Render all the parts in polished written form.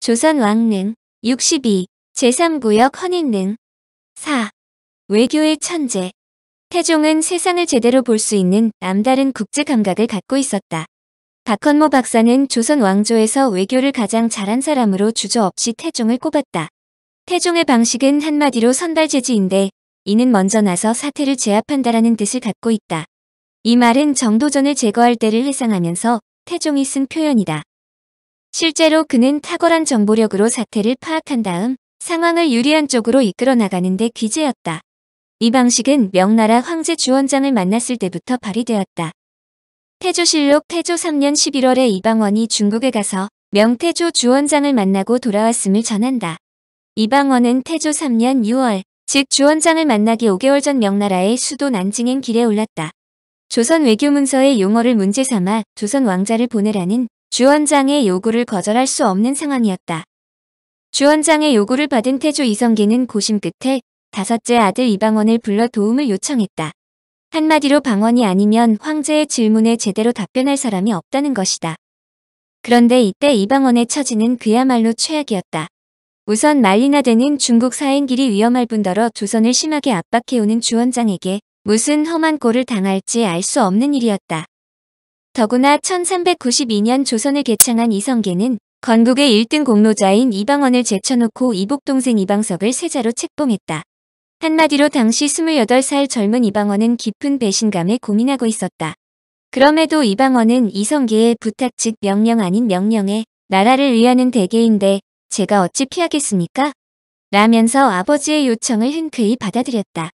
조선 왕릉 62. 제3구역 헌인릉 4. 외교의 천재. 태종은 세상을 제대로 볼 수 있는 남다른 국제 감각을 갖고 있었다. 박헌모 박사는 조선 왕조에서 외교를 가장 잘한 사람으로 주저없이 태종을 꼽았다. 태종의 방식은 한마디로 선발제지인데 이는 먼저 나서 사태를 제압한다라는 뜻을 갖고 있다. 이 말은 정도전을 제거할 때를 회상하면서 태종이 쓴 표현이다. 실제로 그는 탁월한 정보력으로 사태를 파악한 다음 상황을 유리한 쪽으로 이끌어 나가는 데 귀재였다. 이 방식은 명나라 황제 주원장을 만났을 때부터 발휘되었다. 태조실록 태조 3년 11월에 이방원이 중국에 가서 명태조 주원장을 만나고 돌아왔음을 전한다. 이방원은 태조 3년 6월, 즉 주원장을 만나기 5개월 전 명나라의 수도 난징행 길에 올랐다. 조선 외교문서의 용어를 문제 삼아 조선 왕자를 보내라는 주원장의 요구를 거절할 수 없는 상황이었다. 주원장의 요구를 받은 태조 이성계는 고심 끝에 다섯째 아들 이방원을 불러 도움을 요청했다. 한마디로 방원이 아니면 황제의 질문에 제대로 답변할 사람이 없다는 것이다. 그런데 이때 이방원의 처지는 그야말로 최악이었다. 우선 난리나 되는 중국 사행길이 위험할 뿐더러 조선을 심하게 압박해오는 주원장에게 무슨 험한 꼴을 당할지 알 수 없는 일이었다. 더구나 1392년 조선을 개창한 이성계는 건국의 1등 공로자인 이방원을 제쳐놓고 이복동생 이방석을 세자로 책봉했다. 한마디로 당시 28살 젊은 이방원은 깊은 배신감에 고민하고 있었다. 그럼에도 이방원은 이성계의 부탁 즉 명령 아닌 명령에 나라를 위하는 대계인데 제가 어찌 피하겠습니까? 라면서 아버지의 요청을 흔쾌히 받아들였다.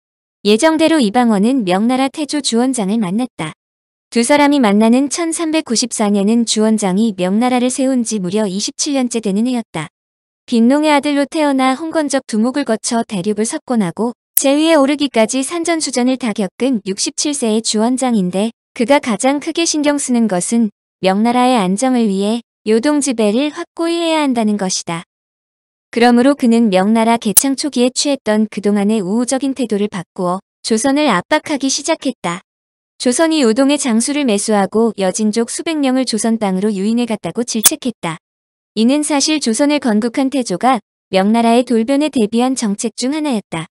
예정대로 이방원은 명나라 태조 주원장을 만났다. 두 사람이 만나는 1394년은 주원장이 명나라를 세운 지 무려 27년째 되는 해였다. 빈농의 아들로 태어나 홍건적 두목을 거쳐 대륙을 석권하고 제위에 오르기까지 산전수전을 다 겪은 67세의 주원장인데 그가 가장 크게 신경 쓰는 것은 명나라의 안정을 위해 요동지배를 확고히 해야 한다는 것이다. 그러므로 그는 명나라 개창 초기에 취했던 그동안의 우호적인 태도를 바꾸어 조선을 압박하기 시작했다. 조선이 요동의 장수를 매수하고 여진족 수백 명을 조선 땅으로 유인해갔다고 질책했다. 이는 사실 조선을 건국한 태조가 명나라의 돌변에 대비한 정책 중 하나였다.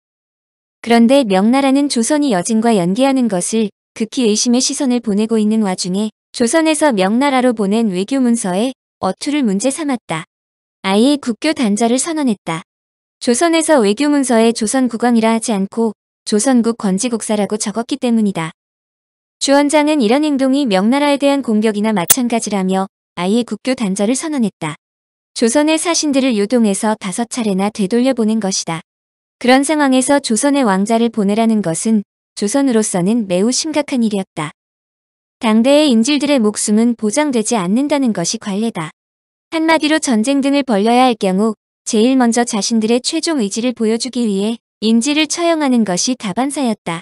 그런데 명나라는 조선이 여진과 연계하는 것을 극히 의심의 시선을 보내고 있는 와중에 조선에서 명나라로 보낸 외교문서에 어투를 문제 삼았다. 아예 국교 단절을 선언했다. 조선에서 외교문서에 조선국왕이라 하지 않고 조선국 건지국사라고 적었기 때문이다. 주원장은 이런 행동이 명나라에 대한 공격이나 마찬가지라며 아예 국교 단절을 선언했다. 조선의 사신들을 요동해서 5차례나 되돌려보낸 것이다. 그런 상황에서 조선의 왕자를 보내라는 것은 조선으로서는 매우 심각한 일이었다. 당대의 인질들의 목숨은 보장되지 않는다는 것이 관례다. 한마디로 전쟁 등을 벌여야 할 경우 제일 먼저 자신들의 최종 의지를 보여주기 위해 인질을 처형하는 것이 다반사였다.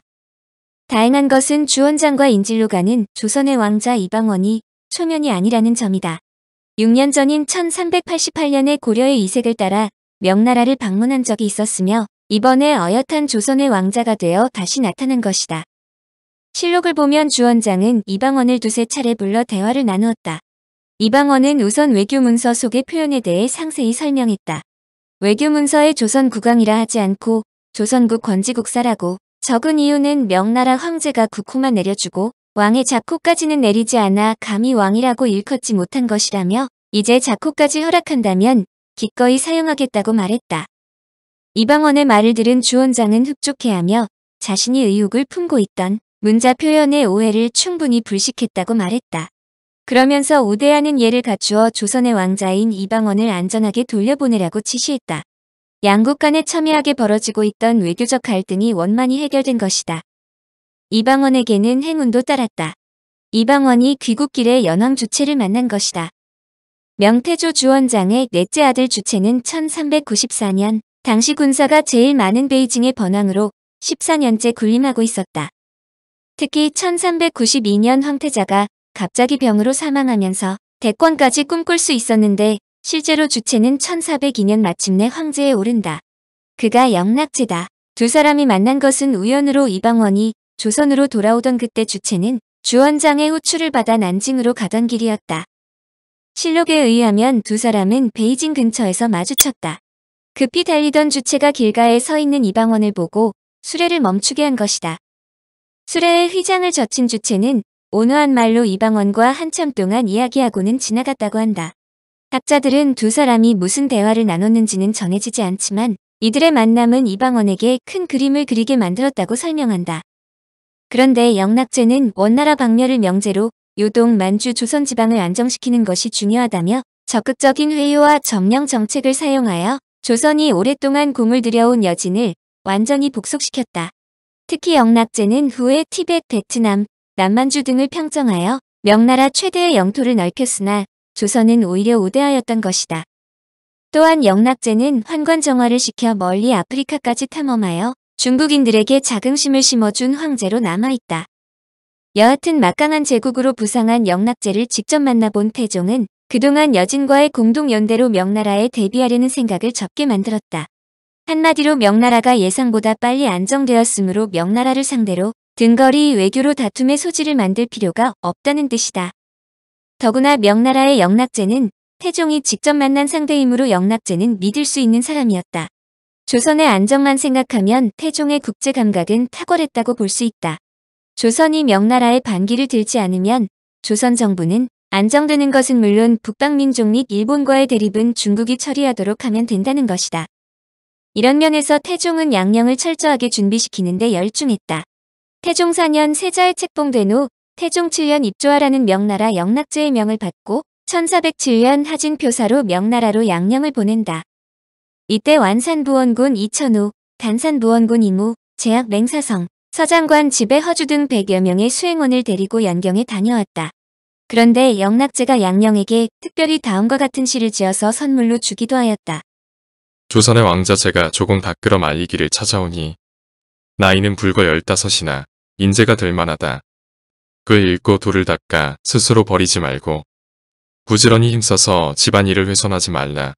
다행한 것은 주원장과 인질로 가는 조선의 왕자 이방원이 초면이 아니라는 점이다. 6년 전인 1388년에 고려의 이색을 따라 명나라를 방문한 적이 있었으며 이번에 어엿한 조선의 왕자가 되어 다시 나타난 것이다. 실록을 보면 주원장은 이방원을 두세 차례 불러 대화를 나누었다. 이방원은 우선 외교문서 속의 표현에 대해 상세히 설명했다. 외교문서에 조선국왕이라 하지 않고 조선국 건지국사라고 적은 이유는 명나라 황제가 국호만 내려주고 왕의 작호까지는 내리지 않아 감히 왕이라고 일컫지 못한 것이라며 이제 작호까지 허락한다면 기꺼이 사용하겠다고 말했다. 이방원의 말을 들은 주원장은 흡족해하며 자신이 의혹을 품고 있던 문자 표현의 오해를 충분히 불식했다고 말했다. 그러면서 우대하는 예를 갖추어 조선의 왕자인 이방원을 안전하게 돌려보내라고 지시했다. 양국 간에 첨예하게 벌어지고 있던 외교적 갈등이 원만히 해결된 것이다. 이방원에게는 행운도 따랐다. 이방원이 귀국길에 연왕 주체를 만난 것이다. 명태조 주원장의 넷째 아들 주체는 1394년 당시 군사가 제일 많은 베이징의 번왕으로 14년째 군림하고 있었다. 특히 1392년 황태자가 갑자기 병으로 사망하면서 대권까지 꿈꿀 수 있었는데 실제로 주체는 1402년 마침내 황제에 오른다. 그가 영락제다. 두 사람이 만난 것은 우연으로 이방원이 조선으로 돌아오던 그때 주체는 주원장의 호출을 받아 난징으로 가던 길이었다. 실록에 의하면 두 사람은 베이징 근처에서 마주쳤다. 급히 달리던 주체가 길가에 서 있는 이방원을 보고 수레를 멈추게 한 것이다. 수레의 휘장을 젖힌 주체는 온화한 말로 이방원과 한참 동안 이야기하고는 지나갔다고 한다. 학자들은 두 사람이 무슨 대화를 나눴는지는 정해지지 않지만 이들의 만남은 이방원에게 큰 그림을 그리게 만들었다고 설명한다. 그런데 영락제는 원나라 박멸을 명제로 요동, 만주, 조선 지방을 안정시키는 것이 중요하다며 적극적인 회유와 점령 정책을 사용하여 조선이 오랫동안 공을 들여온 여진을 완전히 복속시켰다. 특히 영락제는 후에 티벳, 베트남, 남만주 등을 평정하여 명나라 최대의 영토를 넓혔으나 조선은 오히려 우대하였던 것이다. 또한 영락제는 환관 정화를 시켜 멀리 아프리카까지 탐험하여 중국인들에게 자긍심을 심어준 황제로 남아있다. 여하튼 막강한 제국으로 부상한 영락제를 직접 만나본 태종은 그동안 여진과의 공동연대로 명나라에 대비하려는 생각을 접게 만들었다. 한마디로 명나라가 예상보다 빨리 안정되었으므로 명나라를 상대로 등거리 외교로 다툼의 소지를 만들 필요가 없다는 뜻이다. 더구나 명나라의 영락제는 태종이 직접 만난 상대이므로 영락제는 믿을 수 있는 사람이었다. 조선의 안정만 생각하면 태종의 국제 감각은 탁월했다고 볼 수 있다. 조선이 명나라의 반기를 들지 않으면 조선 정부는 안정되는 것은 물론 북방민족 및 일본과의 대립은 중국이 처리하도록 하면 된다는 것이다. 이런 면에서 태종은 양령을 철저하게 준비시키는데 열중했다. 태종 4년 세자의 책봉된 후 태종 7년 입조하라는 명나라 영락제의 명을 받고 1407년 하진표사로 명나라로 양령을 보낸다. 이때 완산부원군 이천호, 단산부원군 이무, 제약 맹사성, 서장관 집에 허주 등 100여 명의 수행원을 데리고 연경에 다녀왔다. 그런데 영락제가 양령에게 특별히 다음과 같은 시를 지어서 선물로 주기도 하였다. 조선의 왕자 제가 조공 닦으러 말리기를 찾아오니 나이는 불과 15이나 인재가 될 만하다. 글 읽고 돌을 닦아 스스로 버리지 말고 부지런히 힘써서 집안일을 훼손하지 말라.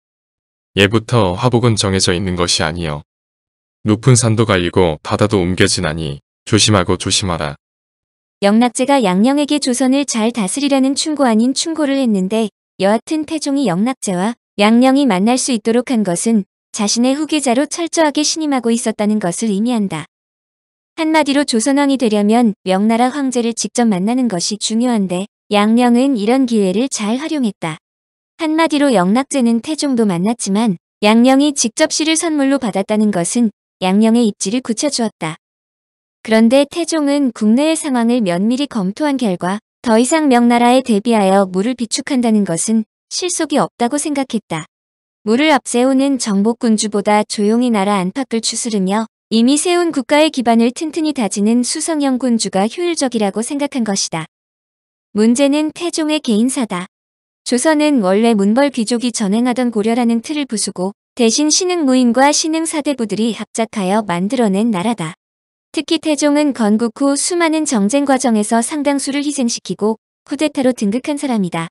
예부터 화복은 정해져 있는 것이 아니요 높은 산도 갈리고 바다도 옮겨지나니 조심하고 조심하라. 영락제가 양령에게 조선을 잘 다스리라는 충고 아닌 충고를 했는데 여하튼 태종이 영락제와 양령이 만날 수 있도록 한 것은 자신의 후계자로 철저하게 신임하고 있었다는 것을 의미한다. 한마디로 조선왕이 되려면 명나라 황제를 직접 만나는 것이 중요한데 양령은 이런 기회를 잘 활용했다. 한마디로 영락제는 태종도 만났지만 양령이 직접 시를 선물로 받았다는 것은 양령의 입지를 굳혀주었다. 그런데 태종은 국내의 상황을 면밀히 검토한 결과 더 이상 명나라에 대비하여 무를 비축한다는 것은 실속이 없다고 생각했다. 무를 앞세우는 정복군주보다 조용히 나라 안팎을 추스르며 이미 세운 국가의 기반을 튼튼히 다지는 수성형 군주가 효율적이라고 생각한 것이다. 문제는 태종의 개인사다. 조선은 원래 문벌 귀족이 전행하던 고려라는 틀을 부수고 대신 신흥 무인과 신흥 사대부들이 합작하여 만들어낸 나라다. 특히 태종은 건국 후 수많은 정쟁 과정에서 상당수를 희생시키고 쿠데타로 등극한 사람이다.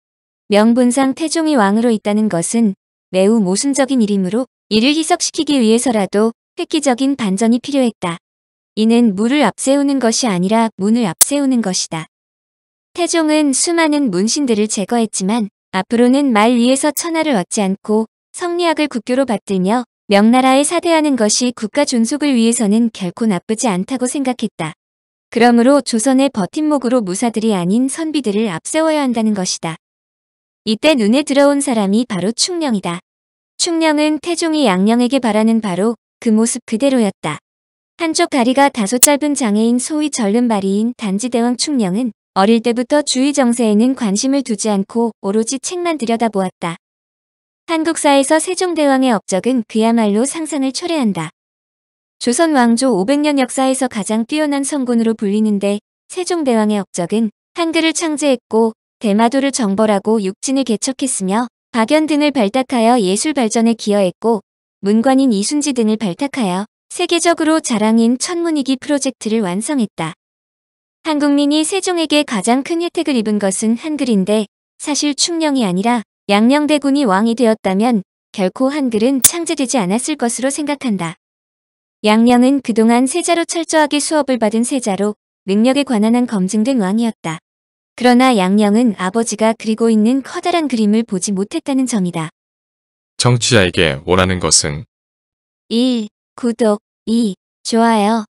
명분상 태종이 왕으로 있다는 것은 매우 모순적인 일이므로 이를 희석시키기 위해서라도 획기적인 반전이 필요했다. 이는 무를 앞세우는 것이 아니라 문을 앞세우는 것이다. 태종은 수많은 문신들을 제거했지만 앞으로는 말 위에서 천하를 얻지 않고 성리학을 국교로 받들며 명나라에 사대하는 것이 국가 존속을 위해서는 결코 나쁘지 않다고 생각했다. 그러므로 조선의 버팀목으로 무사들이 아닌 선비들을 앞세워야 한다는 것이다. 이때 눈에 들어온 사람이 바로 충령이다. 충령은 태종이 양령에게 바라는 바로 그 모습 그대로였다. 한쪽 다리가 다소 짧은 장애인 소위 절름발이인 단지대왕 충령은 어릴 때부터 주위 정세에는 관심을 두지 않고 오로지 책만 들여다보았다. 한국사에서 세종대왕의 업적은 그야말로 상상을 초래한다. 조선 왕조 500년 역사에서 가장 뛰어난 성군으로 불리는데 세종대왕의 업적은 한글을 창제했고 대마도를 정벌하고 육진을 개척했으며 박연 등을 발탁하여 예술 발전에 기여했고 문관인 이순지 등을 발탁하여 세계적으로 자랑인 천문이기 프로젝트를 완성했다. 한국민이 세종에게 가장 큰 혜택을 입은 것은 한글인데 사실 충령이 아니라 양령대군이 왕이 되었다면 결코 한글은 창제되지 않았을 것으로 생각한다. 양령은 그동안 세자로 철저하게 수업을 받은 세자로 능력에 관한 한 검증된 왕이었다. 그러나 양령은 아버지가 그리고 있는 커다란 그림을 보지 못했다는 점이다. 청취자에게 원하는 것은 1. 구독 2. 좋아요